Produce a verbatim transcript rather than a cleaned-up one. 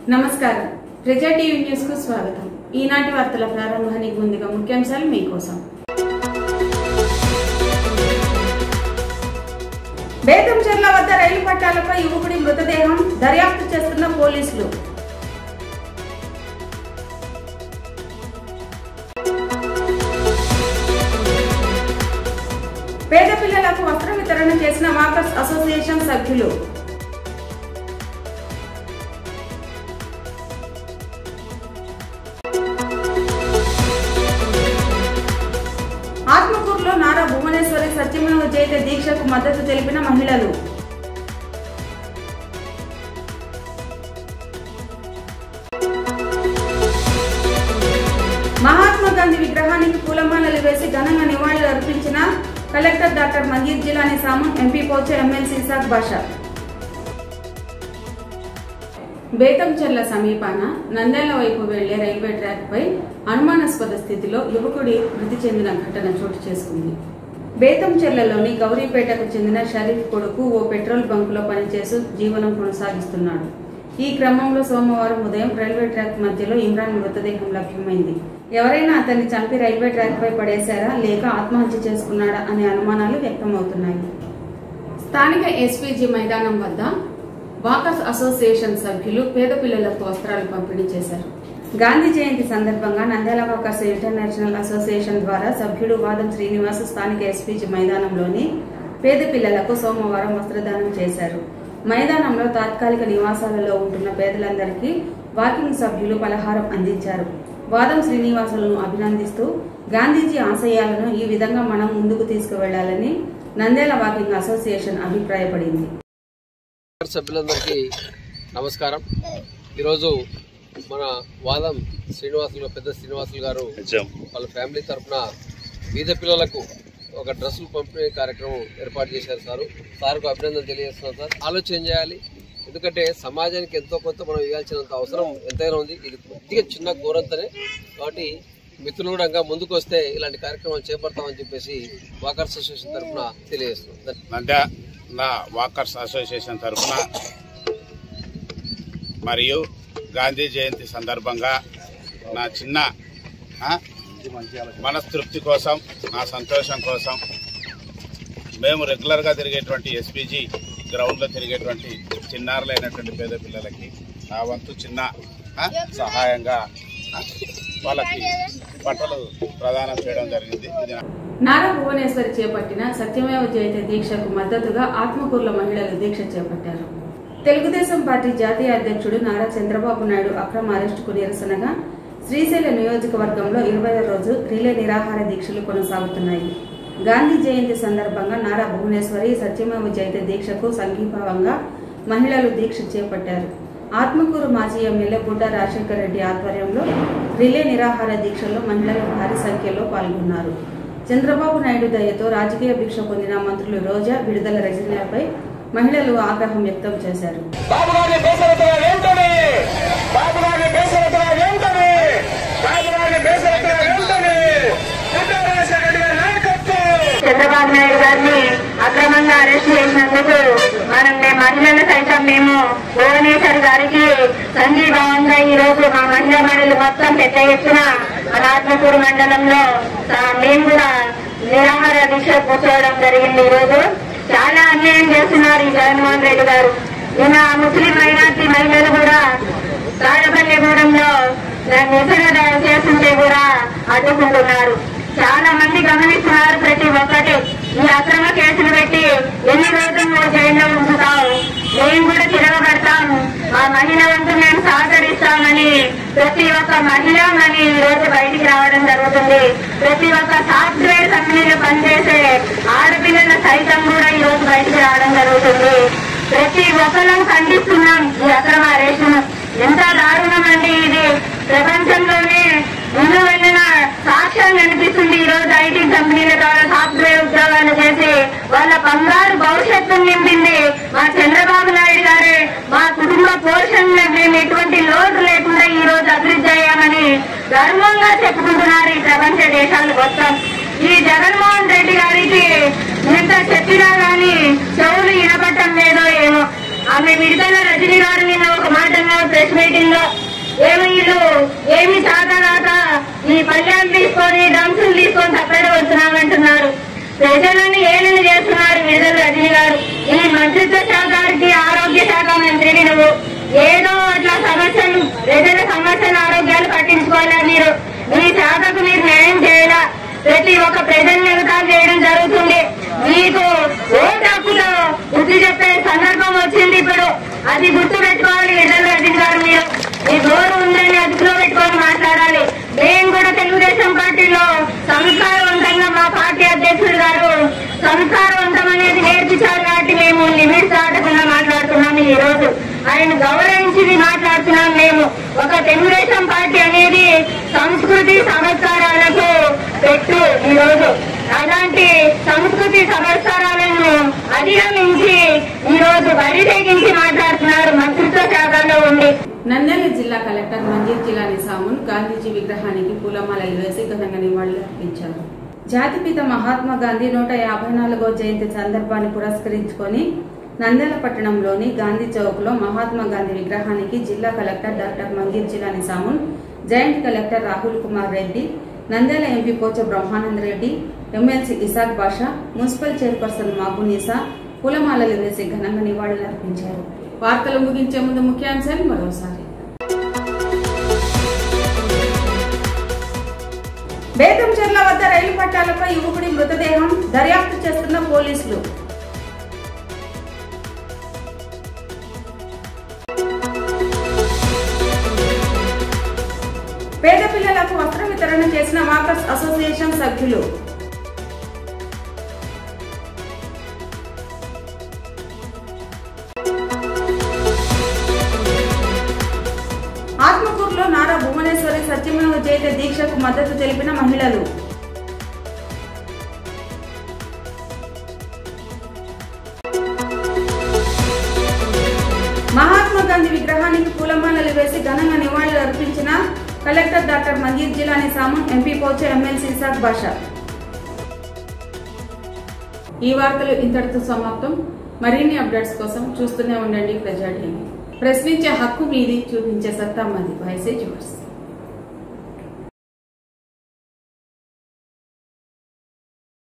నమస్కారం ప్రజా TV news కు స్వాగతం। ఈనాటి వార్తల ప్రారంభానికి ముందుగా ముఖ్యాంశాలు మీకోసం। బేతంచెర్ల వద్ద రైలు పట్టాలపై యువకుడి మృతదేహం దర్యాప్తు చేస్తున్న పోలీసులు। పేద పిల్లలకు వస్త్ర వితరణ చేసిన వాకర్స్ అసోసియేషన్ సభ్యులు। ఆత్మకూరులో నారా భువనేశ్వరి సత్యమేవ జయతే దీక్షకు మద్దతు తెలిపిన మహిళలు। మహాత్మా గాంధీ విగ్రహానికి పూలమాలలు వేసి ఘనంగా నివాళులు అర్పించిన collector doctor Manjeer Jilani Samoon, MP Pocha MLC Isaq Basha. Bethamcherla సమీపాన నంద్యాల వైపు వెళ్లే రైల్వే ట్రాక్ పై అనుమానాస్పద స్థితిలో యువకుడి మృతి చెందిన ఘటన చోటు చేసుకుంది। బేతంచెర్లలోని గౌరీపేటకు చెందిన షరీఫ్ కొడుకు ఓ పెట్రోల్ బంకులో పనిచేస్తూ జీవనం కొనసాగిస్తున్నాడు। ఈ క్రమంలో సోమవారం ఉదయం రైల్వే ట్రాక్ మధ్యలో ఇమ్రాన్ మృతదేహం లభ్యమైంది। ఎవరైనా అతన్ని చంపి రైల్వే ట్రాక్ పై పడేశారా లేక ఆత్మహత్య చేసుకున్నాడా అనే అనుమానాలు వ్యక్తమవుతున్నాయి। స్థానిక ఎస్పీజీ మైదానం వద్ద వాకర్స్ అసోసియేషన్ సభ్యులు పేద పిల్లలకు వస్త్రాలు పంపిణీ చేశారు। గాంధీ జయంతి సందర్భంగా నంద్యాల వాకర్స్ ఇంటర్నేషనల్ అసోసియేషన్ ద్వారా సభ్యుడు వాదం శ్రీనివాస్ స్థానిక ఎస్పీజీ మైదానంలోని పేద పిల్లలకు సోమవారం వస్త్రదానం చేశారు। మైదానంలో తాత్కాలిక నివాసాలలో ఉంటున్న పేదలందరికీ వాకింగ్ సభ్యులు పలహారం అందించారు। వాదం శ్రీనివాసులను అభినందిస్తూ గాంధీజీ ఆశయాలను ఈ విధంగా మనం ముందుకు తీసుకువెళ్లాలని నంద్యాల వాకింగ్ అసోసియేషన్ అభిప్రాయపడింది। సభ్యులందరికీ నమస్కారం। ఈరోజు మన వాదం శ్రీనివాసులు పెద్ద శ్రీనివాసులు గారు వాళ్ళ ఫ్యామిలీ తరఫున బీద పిల్లలకు ఒక డ్రెస్సులు పంపిణీ కార్యక్రమం ఏర్పాటు చేశారు సార్। సార్కు అభినందన తెలియజేస్తున్నాం సార్। ఆలోచన చేయాలి, ఎందుకంటే సమాజానికి ఎంతో కొంత మనం ఇవ్వాల్సినంత అవసరం ఎంతైనా ఉంది। ఇది కొద్దిగా చిన్న గోరంతనే, కాబట్టి మిత్రులు కూడా ముందుకు వస్తే ఇలాంటి కార్యక్రమాలు చేపడతామని చెప్పేసి వాకర్స్ అసోసియేషన్ తరఫున తెలియజేస్తున్నాం। నా వాకర్స్ అసోసియేషన్ తరఫున మరియు గాంధీ జయంతి సందర్భంగా నా చిన్న మనస్తృప్తి కోసం, నా సంతోషం కోసం మేము రెగ్యులర్గా తిరిగేటువంటి ఎస్పీజీ గ్రౌండ్లో తిరిగేటువంటి చిన్నారులైనటువంటి పేద పిల్లలకి నా వంతు చిన్న సహాయంగా వాళ్ళకి బట్టలు ప్రదానం చేయడం జరిగింది। నారా భువనేశ్వరి చేపట్టిన సత్యమేవ జయతే దీక్షకు మద్దతుగా ఆత్మకూరుల మహిళలు దీక్ష చేపట్టారు। తెలుగుదేశం పార్టీ జాతీయ అధ్యక్షుడు నారా చంద్రబాబు నాయుడు అక్రమ అరెస్టుకు నిరసనగా శ్రీశైల నియోజకవర్గంలో ఇరవై రోజు రిలే నిరాహార దీక్షలు కొనసాగుతున్నాయి। గాంధీ జయంతి సందర్భంగా నారా భువనేశ్వరి సత్యమేవ జయతే దీక్షకు సంఘీభావంగా మహిళలు దీక్ష చేపట్టారు। ఆత్మకూరు మాజీ ఎమ్మెల్యే బుడ్డ రాజశేఖర్ రెడ్డి ఆధ్వర్యంలో రిలే నిరాహార దీక్షల్లో మహిళలు భారీ సంఖ్యలో పాల్గొన్నారు। చంద్రబాబు నాయుడు దయతో రాజకీయ భిక్ష పొందిన మంత్రులు రోజా, విడుదల రజనీలపై మహిళలు ఆగ్రహం వ్యక్తం చేశారు। చంద్రబాబు నాయుడు గారిని అక్రమంగా అరెస్ట్ చేసినందుకు మనం మహిళలు సైతం మేము భువనేశ్వర్ గారికి సంఘీభావంగా ఈ రోజు మా మహిళా మండలి మొత్తం పెద్ద ఎత్తున మన ఆత్మకూరు మండలంలో మేము కూడా నిరాహార దీక్ష కూర్చోవడం జరిగింది। ఈ రోజు చాలా అన్యాయం చేస్తున్నారు ఈ జగన్మోహన్ రెడ్డి గారు। నిన్న ముస్లిం మైనార్టీ మహిళలు కూడా తాడపల్లిగూడెంలో నిరసన చేస్తుంటే కూడా అడ్డుకుంటున్నారు। చాలా మంది గమనిస్తున్నారు ప్రతి ఒక్కటి। ఈ అక్రమ కేసులు పెట్టి ఎన్ని రోజులు నువ్వు జైల్లో ఉంచుతావు, మేము కూడా తిరగబడతాం, మా మహిళ వంతు మేము సహకరిస్తామని ప్రతి ఒక్క మహిళ మని ఈ రోజు బయటికి రావడం జరుగుతుంది। ప్రతి ఒక్క సాఫ్ట్వేర్ కంపెనీలో పనిచేసే ఆడపిల్లల సైతం కూడా ఈ రోజు బయటికి రావడం జరుగుతుంది। ప్రతి ఒక్కరం ఖండిస్తున్నాం ఈ అక్రమ అరెస్టును। ఎంత దారుణం అండి ఇది! ప్రపంచంలోనే ముందు వెళ్ళిన సాక్ష్యం అనిపిస్తుంది। ఈ రోజు ఐటీ కంపెనీల ద్వారా సాఫ్ట్వేర్ ఉద్యోగాలు చేసి వాళ్ళ బంగారు భవిష్యత్తును నింపింది మా చంద్రబాబు నాయుడు గారే। మా కుటుంబ పోషణ మేము ఎటువంటి లోటు లేకుండా ఈ రోజు అభివృద్ధి అయ్యామని గర్వంగా చెప్పుకుంటున్నారు ఈ ప్రపంచ దేశాలు మొత్తం। ఈ జగన్మోహన్ రెడ్డి గారికి ఎంత చెప్పినా గానీ చెవులు వినపడటం లేదో ఏమో। ఆమె విడుదల రజనీ గారు నిన్న ఒక మాట అన్నారు ప్రెస్ మీటింగ్ లో, ఏమి వీళ్ళు ఏమి సాధనాక ఈ పల్లెలు తీసుకొని డంసులు తీసుకొని తప్పేట వస్తున్నామంటున్నారు. ప్రజలను ఏలను చేస్తున్నారు విడుదల రజనీ గారు. ఈ మంత్రిత్వ శాఖకి ఆరోగ్య శాఖ మంత్రిని నువ్వు ఏదో అట్లా సమస్యలు ప్రజల సమస్యలు ఆరోగ్యాలు పట్టించుకోవాలా మీరు? మీ శాఖకు మీరు న్యాయం చేయాలా? ప్రతి ఒక్క ప్రజల్ని ఎగతాలు చేయడం జరుగుతుంది. మీకు ఓటు హక్కులో బుద్ధి చెప్పే సందర్భం వచ్చింది ఇప్పుడు. అది గుర్తు పెట్టుకోవాలి విడుదల రజనీ గారు. మీరు మీ గౌరవం ఉందని అదుపులో పెట్టుకొని మాట్లాడాలి. మేము కూడా తెలుగుదేశం పార్టీలో సంస్కారవంతంగా మా పార్టీ అధ్యక్షుడు గారు సంస్కారవంతం అనేది నేర్పించారు కాబట్టి మేము లిమిట్స్ దాటకుండా మాట్లాడుతున్నాము. ఈ రోజు ఆయన గౌరవించి మాట్లాడుతున్నాం. మేము ఒక తెలుగుదేశం పార్టీ అనేది సంస్కృతి సంస్కారాలకు పెట్టు. ఈ రోజు అలాంటి సంస్కృతి సంస్కారాలను అధిగమించి ఈ రోజు బరి తెగించి మాట్లాడుతున్నారు మంత్రిత్వ శాఖలో ఉండి. నంద్యాల జిల్లా కలెక్టర్ మంజీర్ జిలానీ సామున్ గాంధీజీ విగ్రహానికి పూలమాలలు వేసి ఘనంగా నివాళులు అర్పించారు. జాతిపిత మహాత్మా గాంధీ నూట యాభై నాలుగో జయంతి సందర్భాన్ని పురస్కరించుకొని నంద్యాల పట్టణంలోని గాంధీ చౌక్ లో మహాత్మా గాంధీ విగ్రహానికి జిల్లా collector doctor Manjeer Jilani Samoon, joint collector Rahul Kumar Reddy, Nandyal MP Pocha Brahmananda Reddy, MLC Isaq Basha, municipal chairperson Mabunisa పూలమాలలు వేసి ఘనంగా నివాళులు అర్పించారు. వార్తలు ముగించే ముందు ముఖ్యాంశాలు మరోసారి. బేతంచెర్ల వద్ద రైలు పట్టాలపై యువకుడి మృతదేహం దర్యాప్తు చేస్తున్న పోలీసులు. పేద పిల్లలకు వస్త్ర వితరణ చేసిన వాకర్స్ అసోసియేషన్ సభ్యులు. ఆత్మకూరులో నారా భువనేశ్వరి సత్యమేవ జయతే దీక్షకు మద్దతు తెలిపిన మహిళలు. మహాత్మా గాంధీ విగ్రహానికి పూలమాలలు వేసి ఘనంగా నివాళులు అర్పించిన collector doctor Manjeer Jilani Samoon, MP Pocha, MLC Isaq Basha. ఈ వార్తలు ఇంతటితో సమాప్తం. మరిన్ని అప్డేట్స్ కోసం చూస్తూనే ఉండండి ప్రజా టీవీ. ప్రశ్నించే హక్కు మీది, చూపించే సత్తా మాది. వైసే జ్యూవర్స్.